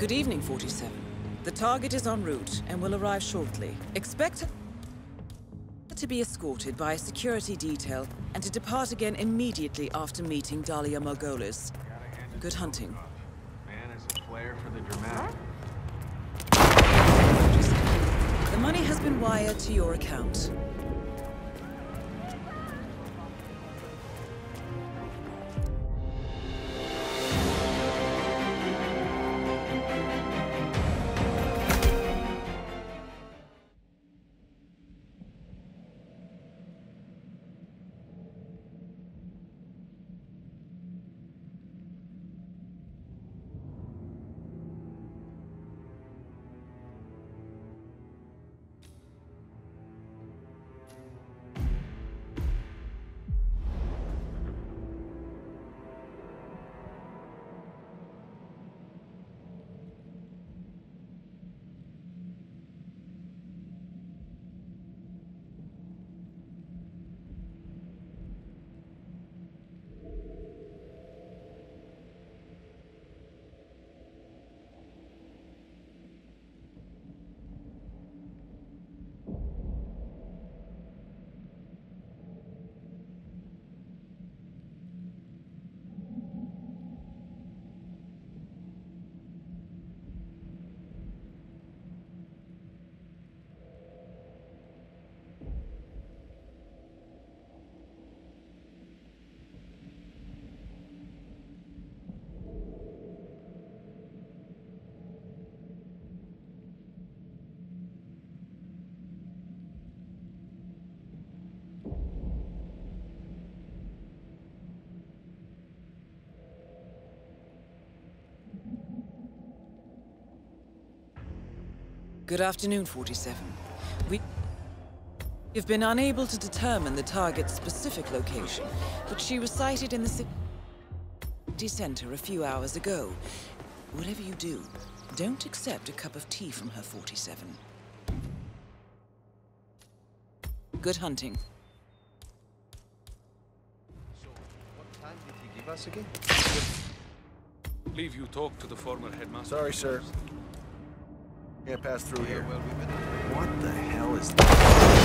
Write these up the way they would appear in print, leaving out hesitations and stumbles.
Good evening, 47. The target is en route and will arrive shortly. Expect her to be escorted by a security detail and to depart again immediately after meeting Dahlia Margolis. Good hunting. Man is a flair for the dramatic. The money has been wired to your account. Good afternoon, 47. We've been unable to determine the target's specific location, but she was sighted in the city center a few hours ago. Whatever you do, don't accept a cup of tea from her, 47. Good hunting. So, what time did he give us again? Leave you talk to the former headmaster. Sorry, sir. Can't pass through here. Well, What the hell is that?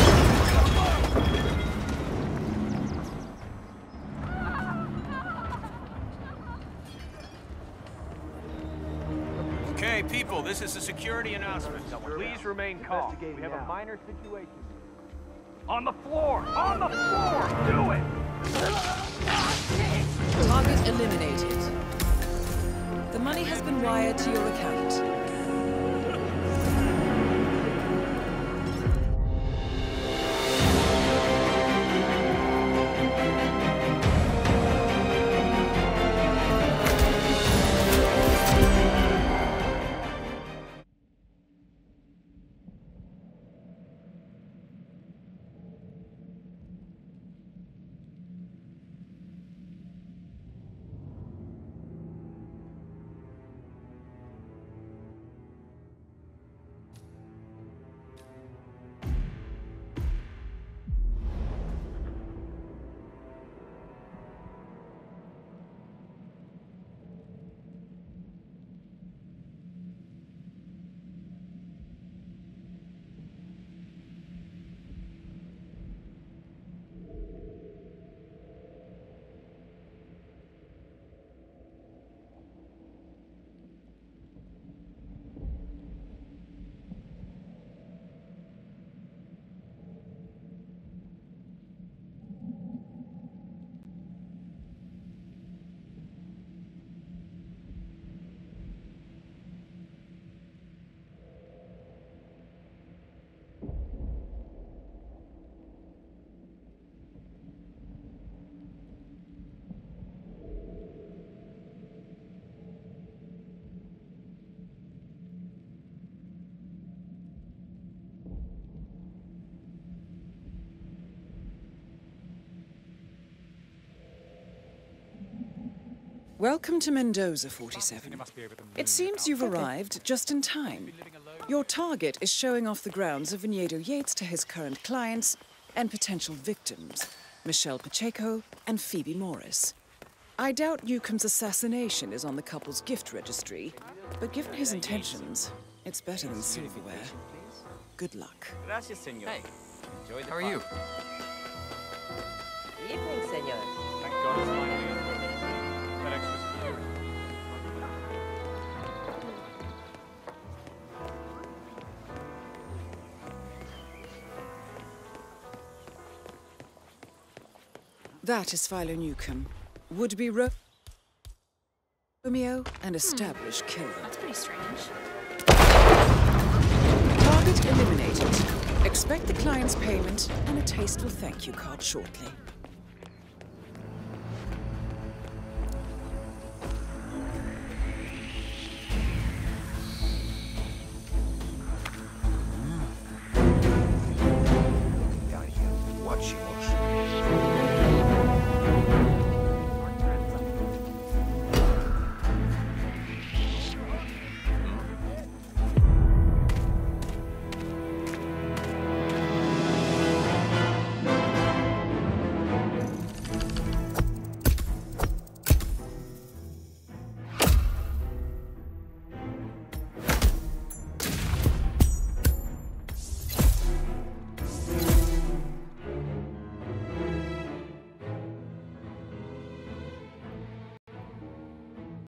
Okay, people, this is a security announcement. Please remain calm. We have a minor situation. On the floor! On the floor! Do it! Target eliminated. The money has been wired to your account. Welcome to Mendoza, 47. It seems you've arrived just in time. Your target is showing off the grounds of Viñedo Yates to his current clients and potential victims, Michelle Pacheco and Phoebe Morris. I doubt Newcomb's assassination is on the couple's gift registry, but given his intentions, it's better than silverware. Good luck. Gracias, señor. Hey, enjoy the How are you? Evening, senor. Thank God it's finally in. That extra security. That is Philo Newcomb, would-be Romeo and established killer. That's pretty strange. Target eliminated. Expect the client's payment and a tasteful thank you card shortly.